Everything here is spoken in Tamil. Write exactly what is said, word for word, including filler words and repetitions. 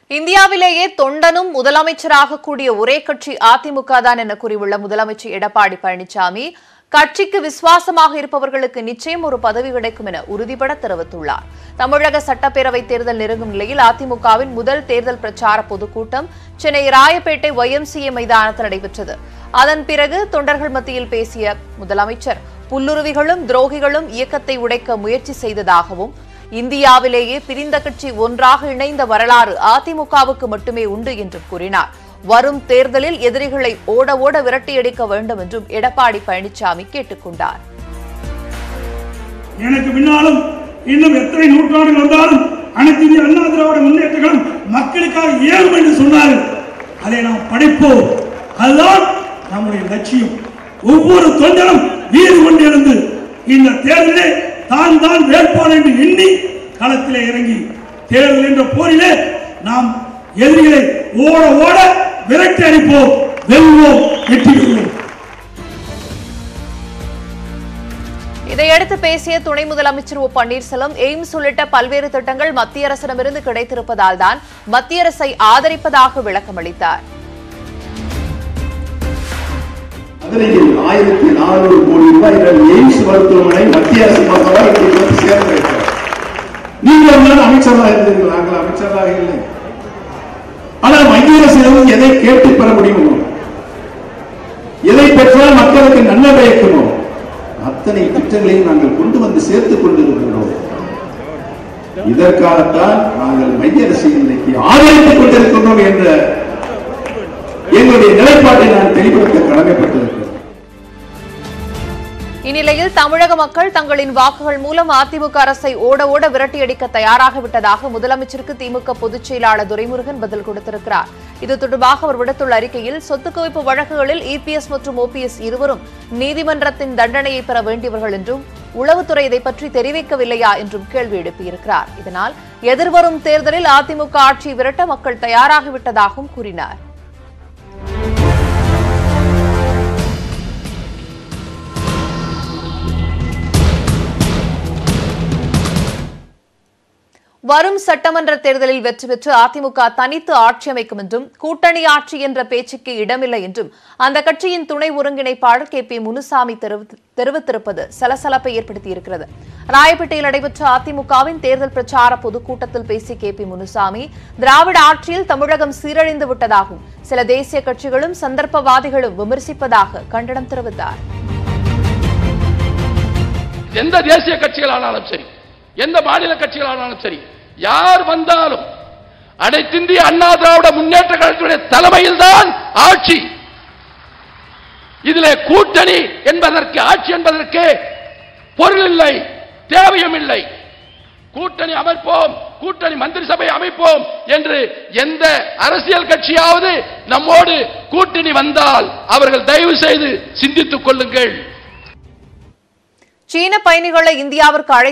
இந்தியாவிலேயே தொண்டனும் முதலமைச்சராக கூடிய ஒரே கட்சி அதிமுக தான் என கூறியுள்ள முதலமைச்சர் எடப்பாடி பழனிசாமி கட்சிக்கு விசுவாசமாக இருப்பவர்களுக்கு நிச்சயம் ஒரு பதவி கிடைக்கும் என உறுதிபட தெரிவித்துள்ளார். தமிழக சட்டப்பேரவை தேர்தல் நெருங்கும் நிலையில் அதிமுகவின் முதல் தேர்தல் பிரச்சார பொதுக்கூட்டம் Chennai Royapettah Y M C A மைதானத்தில் நடைபெற்றது. அதன் பிறகு தொண்டர்கள் மத்தியில் பேசிய முதலமைச்சர் புல்லுருவிகளும் துரோகிகளும் இயக்கத்தை உடைக்க முயற்சி செய்ததாகவும் இந்தியாவிலேயே பிரிந்த கட்சி ஒன்றாக இணைந்த வரலாறு அதிமுகவுக்கு மட்டுமே உண்டு என்றும் கூறினார். வரும் தேர்தலில் எதிரிகளை ஓட ஓட விரட்டியடிக்க வேண்டும் என்றும் எடப்பாடி பழனிசாமி கேட்டுக் கொண்டார். எனக்கு பின்னாலும் இன்னும் எத்தனை நூற்றாண்டுகள் வந்தாலும் அனைத்து இந்திய அண்ணா திராவிட முன்னேற்றங்களும் மக்களுக்காக ஏறும் என்று சொன்னார்கள். அதை நாம் படிப்போம். அதுதான் நம்முடைய லட்சியம். ஒவ்வொரு தொண்டரும் வீறு கொண்டு எழுந்து இந்த தேர்தலில் தான் தான் வேட்பாளர் என்று எண்ணி களத்திலே இறங்கி தேர்தல் என்ற போரிலே நாம் எதிரிகளை ஓட ஓட விரட்டி அடிப்போம், வெல்வோம், வெற்றி பெறுவோம். இதையடுத்து பேசிய துணை முதலமைச்சர் ஓ பன்னீர்செல்வம் எய்ம்ஸ் உள்ளிட்ட பல்வேறு திட்டங்கள் மத்திய அரசிடமிருந்து கிடைத்திருப்பதால் தான் மத்திய அரசை ஆதரிப்பதாக விளக்கமளித்தார். மதுரையில் ஆயிரத்தி நானூறு கோடி ரூபாய் எய்ம்ஸ் மருத்துவமனை மத்திய அரசு மருத்துவமனை சேர்ந்திருக்கிறார். நீங்கள் அமைச்சராக இருந்தீர்கள், நாங்கள் அமைச்சராக இல்லை. ஆனால் மத்திய அரசிடம் எதை கேட்டு பெற முடியுமோ, எதை பெற்றால் மக்களுக்கு நன்மை பயக்குமோ அத்தனை திட்டங்களையும் நாங்கள் கொண்டு வந்து சேர்த்துக் கொண்டிருக்கிறோம். இதற்காகத்தான் நாங்கள் மத்திய அரசை இன்றைக்கு ஆதரித்துக் கொண்டிருக்கிறோம் என்ற எங்களுடைய நிலைப்பாட்டை நான் தெளிவுபடுத்த கடமைப்பட்டிருக்கிறேன். இந்நிலையில் தமிழக மக்கள் தங்களின் வாக்குகள் மூலம் அதிமுக அரசை ஓட ஓட விரட்டியடிக்க தயாராகிவிட்டதாக முதலமைச்சருக்கு திமுக பொதுச் செயலாளர் துரைமுருகன் பதில் கொடுத்திருக்கிறார். இது தொடர்பாக அவர் விடுத்துள்ள அறிக்கையில் சொத்து குவிப்பு வழக்குகளில் இ பி எஸ் மற்றும் ஓ பி எஸ் இருவரும் நீதிமன்றத்தின் தண்டனையை பெற வேண்டியவர்கள் என்றும் உளவுத்துறை இதை பற்றி தெரிவிக்கவில்லையா என்றும் கேள்வி எழுப்பியிருக்கிறார். இதனால் எதிர்வரும் தேர்தலில் அதிமுக ஆட்சியை விரட்ட மக்கள் தயாராகிவிட்டதாகவும் கூறினார். வரும் சட்டமன்ற தேர்தலில் வெற்றி பெற்று அதிமுக தனித்து ஆட்சி அமைக்கும் என்றும் கூட்டணி ஆட்சி என்ற பேச்சுக்கு இடமில்லை என்றும் அந்த கட்சியின் துணை ஒருங்கிணைப்பாளர் கே பி முனுசாமி தெரிவித்திருப்பது சலசலப்பை ஏற்படுத்தியிருக்கிறது. ராயப்பேட்டையில் நடைபெற்ற அதிமுகவின் தேர்தல் பிரச்சார பொதுக்கூட்டத்தில் பேசிய கே பி முனுசாமி திராவிட ஆட்சியில் தமிழகம் சீரழிந்து விட்டதாகவும் சில தேசிய கட்சிகளும் சந்தர்ப்பவாதிகளும் விமர்சிப்பதாக கண்டனம் தெரிவித்தார். எந்த தேசிய கட்சிகளானாலும் சரி, எந்த மாநில கட்சிகளானாலும் சரி, யார் வந்தாலும் அனைத்திந்திய அண்ணா திராவிட முன்னேற்ற கழகத்துடைய தலைமையில் தான் ஆட்சி. இதிலே கூட்டணி என்பதற்கு, ஆட்சி என்பதற்கு பொருள் இல்லை, தேவையும் இல்லை. கூட்டணி அமைப்போம், கூட்டணி மந்திரி சபை அமைப்போம் என்று எந்த அரசியல் கட்சியாவது நம்மோடு கூட்டணி வந்தால் அவர்கள் தயவு செய்து சிந்தித்துக் கொள்ளுங்கள். சீன பயணிகளை இந்தியாவிற்கு